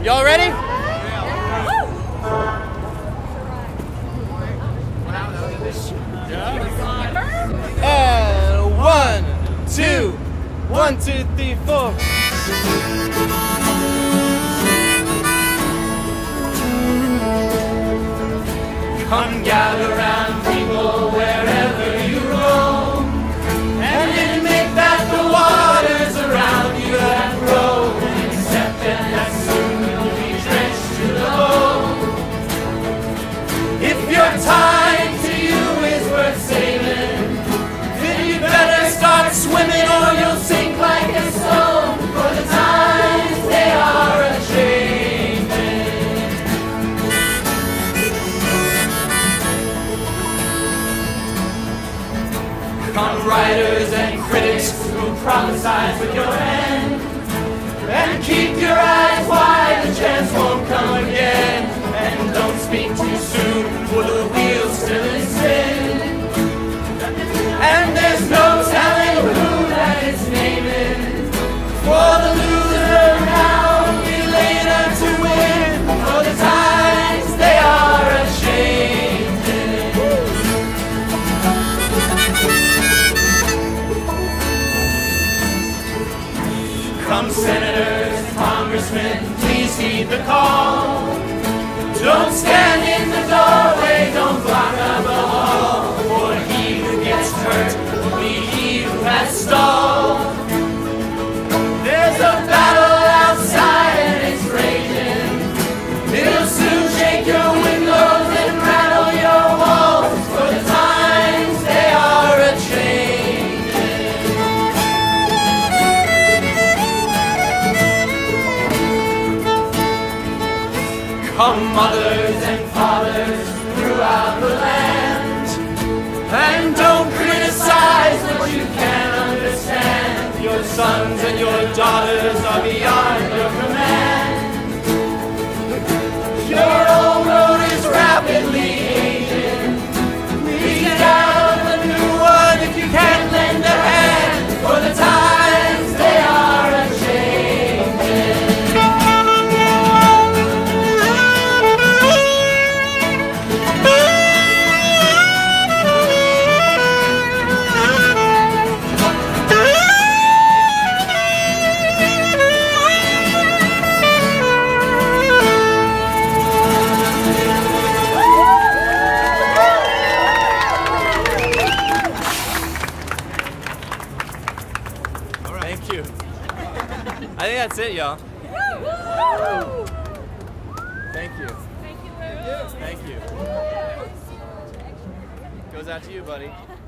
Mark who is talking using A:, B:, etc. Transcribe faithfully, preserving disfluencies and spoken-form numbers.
A: Y'all ready? And one, two, one, two, three, four. Come gather round, people, wherever you roam, and admit that the waters around you have grown, and accept that soon you'll be drenched to the bone. If your time to you is worth saving, then you better start swimming or you'll sink like a stone, for the times they are a-Changin'. Come writers and critics who prophesize with your hand, and keep your eyes wide, the chance won't come again. And don't speak too soon, for the wheel's still in spin, and there's no telling who that is naming. For the loser now will be later to win, for the times they are a-Changin'. Come senators, congressmen, please heed the call. Don't stand in the doorway, don't block up the hall, for he who gets hurt will be he who has stalled. There's a battle outside and it's raging. It'll soon shake your windows and rattle your walls, for the times they are a-Changin'. Come mothers and fathers throughout the land, and don't criticize what you can't understand. Your sons and your daughters are beyond your command. Your old road is rapidly aging. Please get out of the new one if you can't lend a hand, for the times they are a-Changin'. I think that's it, y'all. Thank you. Thank you. Thank you. Goes out to you, buddy.